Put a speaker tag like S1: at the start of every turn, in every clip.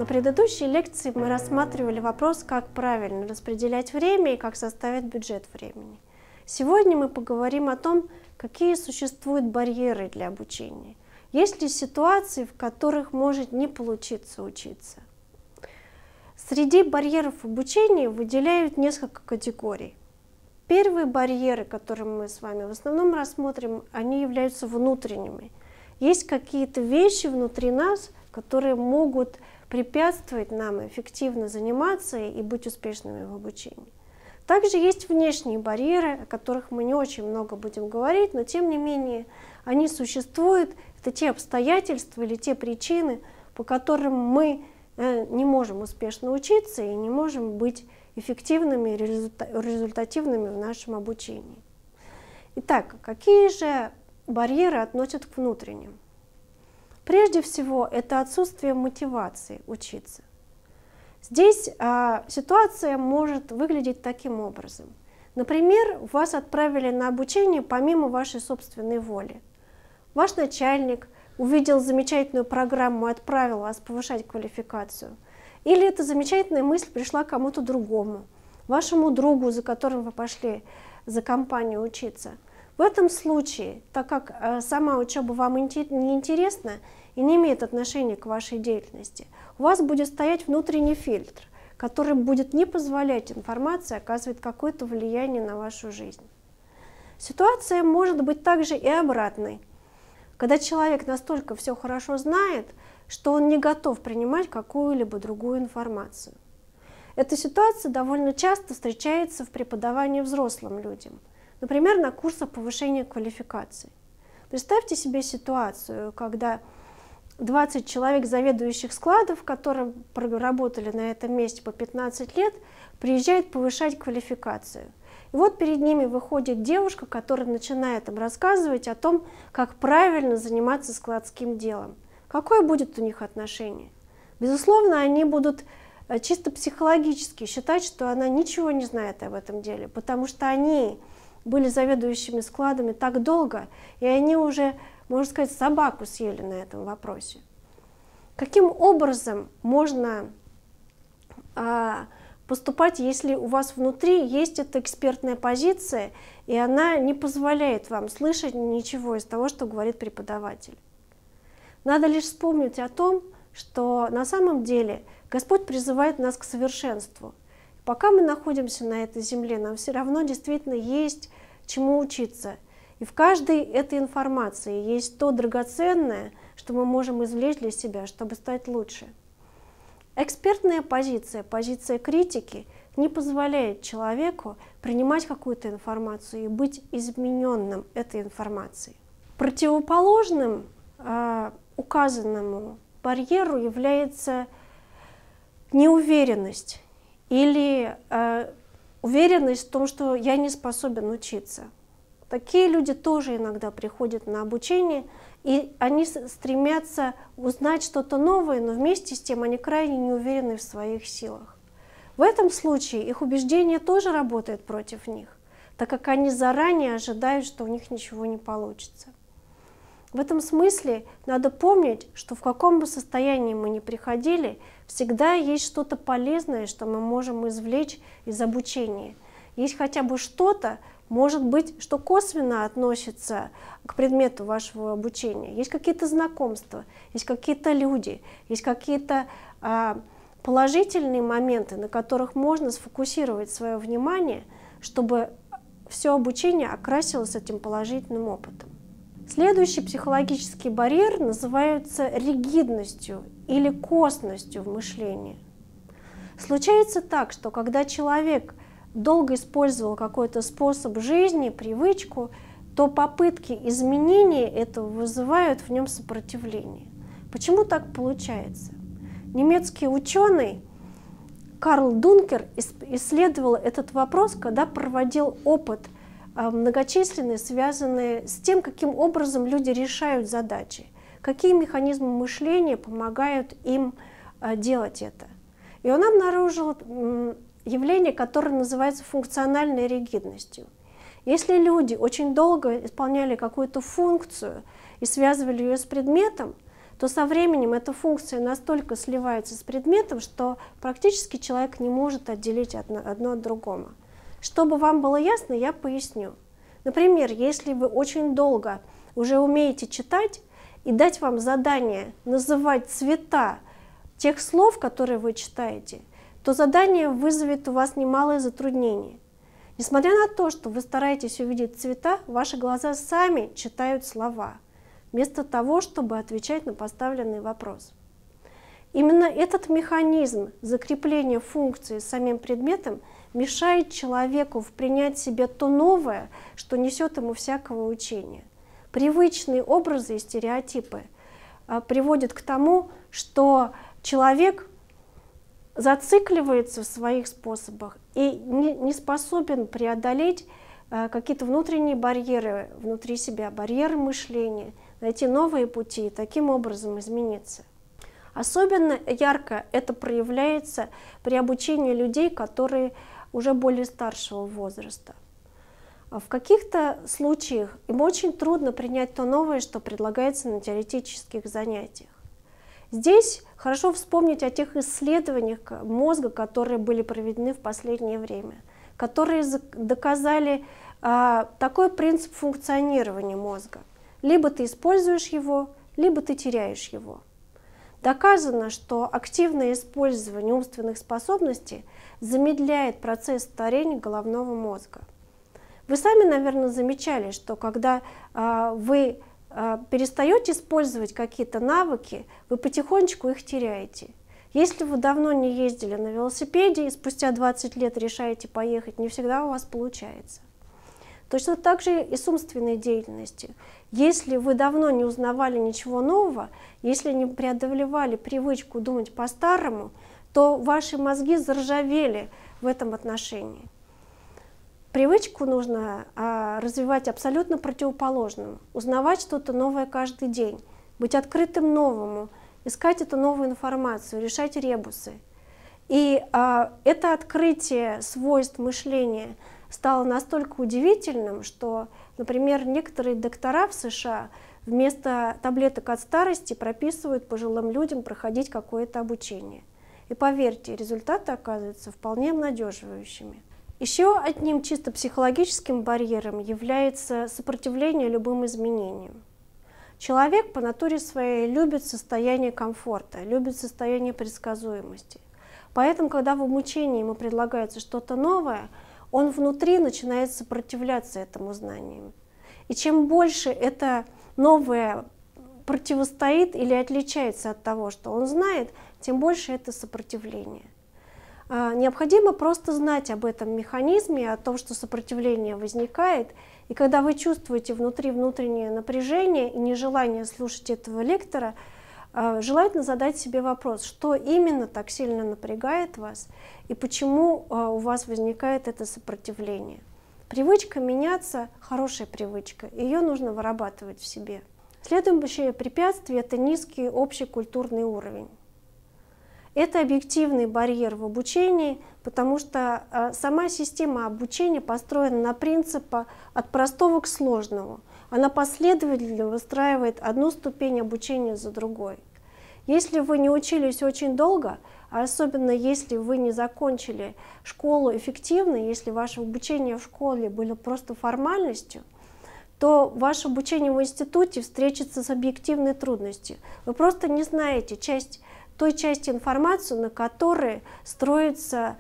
S1: На предыдущей лекции мы рассматривали вопрос, как правильно распределять время и как составить бюджет времени. Сегодня мы поговорим о том, какие существуют барьеры для обучения. Есть ли ситуации, в которых может не получиться учиться? Среди барьеров обучения выделяют несколько категорий. Первые барьеры, которые мы с вами в основном рассмотрим, они являются внутренними. Есть какие-то вещи внутри нас, которые могут препятствовать нам эффективно заниматься и быть успешными в обучении. Также есть внешние барьеры, о которых мы не очень много будем говорить, но тем не менее они существуют. Это те обстоятельства или те причины, по которым мы не можем успешно учиться и не можем быть эффективными и результативными в нашем обучении. Итак, какие же барьеры относят к внутренним? Прежде всего, это отсутствие мотивации учиться. Здесь ситуация может выглядеть таким образом. Например, вас отправили на обучение помимо вашей собственной воли. Ваш начальник увидел замечательную программу и отправил вас повышать квалификацию. Или эта замечательная мысль пришла кому-то другому, вашему другу, за которым вы пошли за компанию учиться. В этом случае, так как сама учеба вам не интересна и не имеет отношения к вашей деятельности, у вас будет стоять внутренний фильтр, который будет не позволять информации оказывать какое-то влияние на вашу жизнь. Ситуация может быть также и обратной, когда человек настолько все хорошо знает, что он не готов принимать какую-либо другую информацию. Эта ситуация довольно часто встречается в преподавании взрослым людям, например, на курсах повышения квалификации. Представьте себе ситуацию, когда 20 человек, заведующих складов, которые проработали на этом месте по 15 лет, приезжают повышать квалификацию. И вот перед ними выходит девушка, которая начинает им рассказывать о том, как правильно заниматься складским делом. Какое будет у них отношение? Безусловно, они будут чисто психологически считать, что она ничего не знает об этом деле, потому что они были заведующими складами так долго, и они уже, можно сказать, собаку съели на этом вопросе. Каким образом можно поступать, если у вас внутри есть эта экспертная позиция, и она не позволяет вам слышать ничего из того, что говорит преподаватель? Надо лишь вспомнить о том, что на самом деле Господь призывает нас к совершенству. Пока мы находимся на этой земле, нам все равно действительно есть чему учиться. И в каждой этой информации есть то драгоценное, что мы можем извлечь для себя, чтобы стать лучше. Экспертная позиция, позиция критики, не позволяет человеку принимать какую-то информацию и быть измененным этой информацией. Противоположным указанному барьеру является неуверенность или уверенность в том, что я не способен учиться. Такие люди тоже иногда приходят на обучение, и они стремятся узнать что-то новое, но вместе с тем они крайне не уверены в своих силах. В этом случае их убеждение тоже работает против них, так как они заранее ожидают, что у них ничего не получится. В этом смысле надо помнить, что в каком бы состоянии мы ни приходили, всегда есть что-то полезное, что мы можем извлечь из обучения. Есть хотя бы что-то, может быть, что косвенно относится к предмету вашего обучения. Есть какие-то знакомства, есть какие-то люди, есть какие-то положительные моменты, на которых можно сфокусировать свое внимание, чтобы все обучение окрасилось этим положительным опытом. Следующий психологический барьер называется ригидностью или косностью в мышлении. Случается так, что когда человек долго использовал какой-то способ жизни, привычку, то попытки изменения этого вызывают в нем сопротивление. Почему так получается? Немецкий ученый Карл Дункер исследовал этот вопрос, когда проводил опыт многочисленные, связанные с тем, каким образом люди решают задачи, какие механизмы мышления помогают им делать это. И он обнаружил явление, которое называется функциональной ригидностью. Если люди очень долго исполняли какую-то функцию и связывали ее с предметом, то со временем эта функция настолько сливается с предметом, что практически человек не может отделить одно от другого. Чтобы вам было ясно, я поясню. Например, если вы очень долго уже умеете читать, и дать вам задание называть цвета тех слов, которые вы читаете, то задание вызовет у вас немалое затруднение. Несмотря на то, что вы стараетесь увидеть цвета, ваши глаза сами читают слова, вместо того, чтобы отвечать на поставленный вопрос. Именно этот механизм закрепления функции с самим предметом мешает человеку принять в себе то новое, что несет ему всякого учения. Привычные образы и стереотипы приводят к тому, что человек зацикливается в своих способах и не способен преодолеть какие-то внутренние барьеры внутри себя, барьеры мышления, найти новые пути и таким образом измениться. Особенно ярко это проявляется при обучении людей, которые уже более старшего возраста. В каких-то случаях им очень трудно принять то новое, что предлагается на теоретических занятиях. Здесь хорошо вспомнить о тех исследованиях мозга, которые были проведены в последнее время, которые доказали такой принцип функционирования мозга. Либо ты используешь его, либо ты теряешь его. Доказано, что активное использование умственных способностей замедляет процесс старения головного мозга. Вы сами, наверное, замечали, что когда вы перестаете использовать какие-то навыки, вы потихонечку их теряете. Если вы давно не ездили на велосипеде и спустя 20 лет решаете поехать, не всегда у вас получается. Точно так же и с умственной деятельностью. Если вы давно не узнавали ничего нового, если не преодолевали привычку думать по-старому, то ваши мозги заржавели в этом отношении. Привычку нужно развивать абсолютно противоположным, узнавать что-то новое каждый день, быть открытым новому, искать эту новую информацию, решать ребусы. И это открытие свойств мышления стало настолько удивительным, что, например, некоторые доктора в США вместо таблеток от старости прописывают пожилым людям проходить какое-то обучение. И поверьте, результаты оказываются вполне обнадеживающими. Еще одним чисто психологическим барьером является сопротивление любым изменениям. Человек по натуре своей любит состояние комфорта, любит состояние предсказуемости. Поэтому, когда в обучении ему предлагается что-то новое, он внутри начинает сопротивляться этому знанию. И чем больше это новое противостоит или отличается от того, что он знает, тем больше это сопротивление. Необходимо просто знать об этом механизме, о том, что сопротивление возникает, и когда вы чувствуете внутри внутреннее напряжение и нежелание слушать этого лектора, желательно задать себе вопрос, что именно так сильно напрягает вас и почему у вас возникает это сопротивление. Привычка меняться – хорошая привычка, ее нужно вырабатывать в себе. Следующее препятствие – это низкий общекультурный уровень. Это объективный барьер в обучении, потому что сама система обучения построена на принципе от простого к сложному. Она последовательно выстраивает одну ступень обучения за другой. Если вы не учились очень долго, а особенно если вы не закончили школу эффективно, если ваше обучение в школе было просто формальностью, то ваше обучение в институте встретится с объективной трудностью. Вы просто не знаете той части информации, на которой строится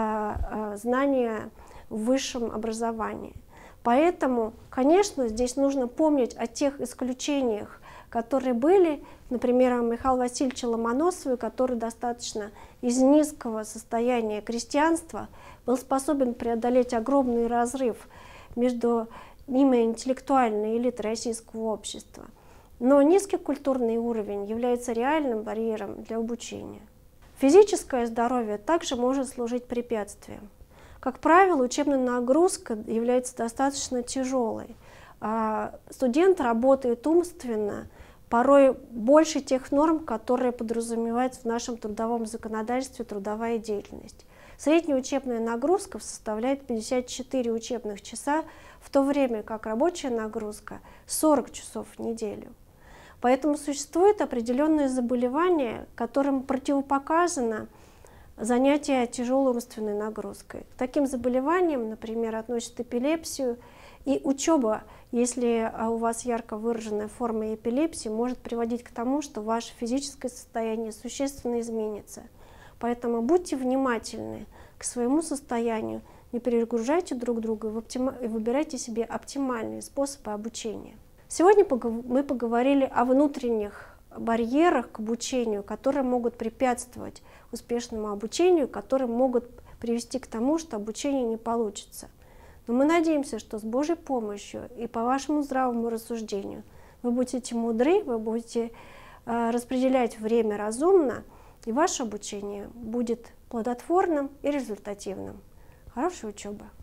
S1: знание в высшем образовании. Поэтому, конечно, здесь нужно помнить о тех исключениях, которые были, например, о Михаиле Васильевиче Ломоносове, который достаточно из низкого состояния крестьянства был способен преодолеть огромный разрыв между ним и интеллектуальной элитой российского общества. Но низкий культурный уровень является реальным барьером для обучения. Физическое здоровье также может служить препятствием. Как правило, учебная нагрузка является достаточно тяжелой. Студент работает умственно, порой больше тех норм, которые подразумеваются в нашем трудовом законодательстве трудовая деятельность. Средняя учебная нагрузка составляет 54 учебных часа, в то время как рабочая нагрузка 40 часов в неделю. Поэтому существуют определенные заболевания, которым противопоказано занятие тяжелой умственной нагрузкой. К таким заболеваниям, например, относят эпилепсию, и учеба, если у вас ярко выраженная форма эпилепсии, может приводить к тому, что ваше физическое состояние существенно изменится. Поэтому будьте внимательны к своему состоянию, не перегружайте друг друга и выбирайте себе оптимальные способы обучения. Сегодня мы поговорили о внутренних барьерах к обучению, которые могут препятствовать успешному обучению, которые могут привести к тому, что обучение не получится. Но мы надеемся, что с Божьей помощью и по вашему здравому рассуждению вы будете мудры, вы будете распределять время разумно, и ваше обучение будет плодотворным и результативным. Хорошей учебы!